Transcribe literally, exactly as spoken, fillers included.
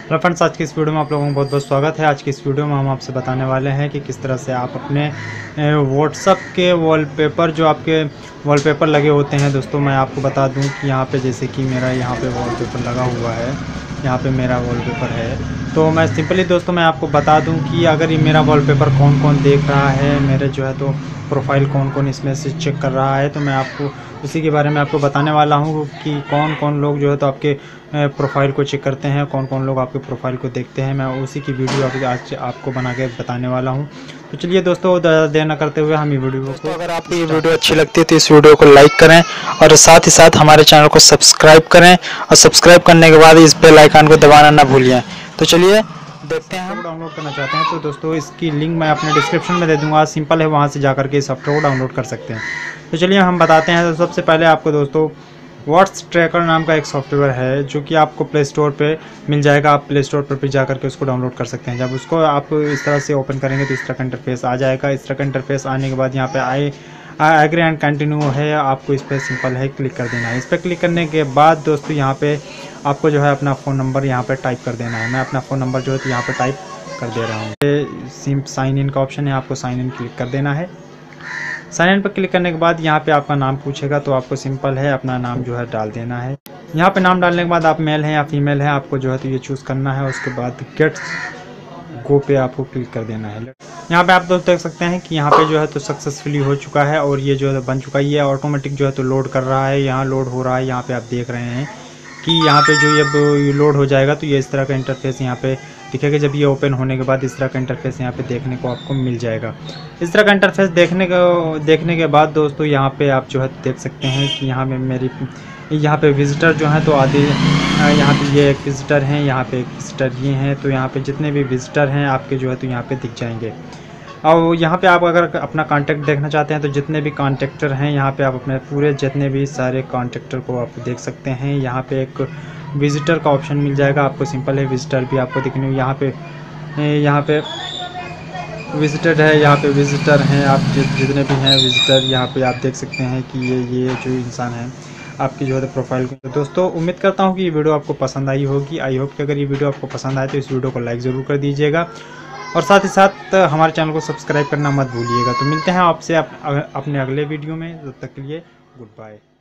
Hello friends, आज की इस वीडियो में आप लोगों को बहुत बहुत स्वागत है। आज की इस वीडियो में हम आपसे बताने वाले हैं कि किस तरह से आप अपने व्हाट्सएप के वॉलपेपर, जो आपके वॉलपेपर लगे होते हैं दोस्तों, मैं आपको बता दूं कि यहाँ पे जैसे कि मेरा यहाँ पे वॉलपेपर लगा हुआ है, यहाँ पे मेरा वॉलपेपर है। तो मैं सिंपली दोस्तों मैं आपको बता दूं कि अगर ये मेरा वॉलपेपर कौन कौन देख रहा है, मेरे जो है तो प्रोफाइल कौन कौन इसमें से चेक कर रहा है, तो मैं आपको उसी के बारे में आपको बताने वाला हूँ कि कौन कौन लोग जो है तो आपके प्रोफाइल को चेक करते हैं, कौन कौन लोग आपके प्रोफाइल को देखते हैं। मैं उसी की वीडियो अभी आज आपको बना के बताने वाला हूँ। तो चलिए दोस्तों, ज़्यादा देर न करते हुए हम ये वीडियो को, अगर आपको ये वीडियो अच्छी लगती है तो इस वीडियो को लाइक करें और साथ ही साथ हमारे चैनल को सब्सक्राइब करें, और सब्सक्राइब करने के बाद इस बेल आइकन को दबाना ना भूलिए। तो चलिए देखते हैं। हम डाउनलोड करना चाहते हैं तो दोस्तों इसकी लिंक मैं अपने डिस्क्रिप्शन में दे दूंगा, सिंपल है, वहाँ से जाकर के इस सॉफ्टवेयर को डाउनलोड कर सकते हैं। तो चलिए हम बताते हैं। तो सबसे पहले आपको दोस्तों व्हाट्स ट्रैकर नाम का एक सॉफ्टवेयर है जो कि आपको प्ले स्टोर पे मिल जाएगा। आप प्ले स्टोर पर भी जाकर के उसको डाउनलोड कर सकते हैं। जब उसको आप इस तरह से ओपन करेंगे तो इस तरह का इंटरफेस आ जाएगा। इस तरह का इंटरफेस आने के बाद यहाँ पे आई एग्री एंड कंटिन्यू है, आपको इस पर सिंपल है क्लिक कर देना है। इस पर क्लिक करने के बाद दोस्तों यहाँ पे आपको जो है अपना फ़ोन नंबर यहाँ पे टाइप कर देना है। मैं अपना फ़ोन नंबर जो है तो यहाँ पे टाइप कर दे रहा हूँ। सिम साइन इन का ऑप्शन है, आपको साइन इन क्लिक कर देना है। साइन इन पर क्लिक करने के बाद यहाँ पे आपका नाम पूछेगा, तो आपको सिंपल है अपना नाम जो है डाल देना है। यहाँ पे नाम डालने के बाद आप मेल हैं या फीमेल हैं, आपको जो है तो ये चूज़ करना है। उसके बाद गेट गो पे आपको क्लिक कर देना है। यहाँ पे आप दोस्त देख सकते हैं कि यहाँ पे जो है तो सक्सेसफुली हो चुका है और ये जो है बन चुका है। ये ऑटोमेटिक जो है तो लोड कर रहा है, यहाँ लोड हो रहा है। यहाँ पे आप देख रहे हैं कि यहाँ पे जो ये लोड हो जाएगा तो ये इस तरह का इंटरफेस यहाँ पे दिखेगा। जब ये ओपन होने के बाद इस तरह का इंटरफेस यहाँ पे देखने को आपको मिल जाएगा। इस तरह का इंटरफेस देखने को देखने के बाद दोस्तों यहाँ पे आप जो है देख सकते हैं कि यहाँ पे मेरी यहाँ पे विज़िटर जो हैं तो आदि यहाँ पे ये एक विज़िटर हैं, यहाँ पे एक विज़िटर ये हैं। तो यहाँ पे जितने भी विज़िटर हैं आपके जो है तो यहाँ पे दिख जाएंगे। और यहाँ पे आप अगर अपना कांटेक्ट देखना चाहते हैं तो जितने भी कांटेक्टर हैं यहाँ पे आप अपने पूरे जितने भी सारे कांटेक्टर को आप देख सकते हैं। यहाँ पे एक विज़िटर का ऑप्शन मिल जाएगा, आपको सिंपल है विज़िटर भी आपको दिखने। यहाँ पे यहाँ पे विज़िटर है, यहाँ पे विज़िटर हैं, आप जितने भी हैं विज़िटर यहाँ पे आप देख सकते हैं कि ये ये जो इंसान है आपकी जो है प्रोफाइल को। तो दोस्तों उम्मीद करता हूँ कि ये वीडियो आपको पसंद आई होगी। आई होप कि अगर ये वीडियो आपको पसंद आए तो इस वीडियो को लाइक ज़रूर कर दीजिएगा और साथ ही साथ हमारे चैनल को सब्सक्राइब करना मत भूलिएगा। तो मिलते हैं आपसे आप, अपने अगले वीडियो में। तब तक के लिए गुड बाय।